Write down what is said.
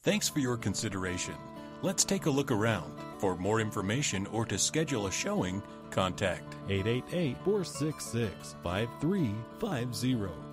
Thanks for your consideration. Let's take a look around. For more information or to schedule a showing, contact 888-466-5350.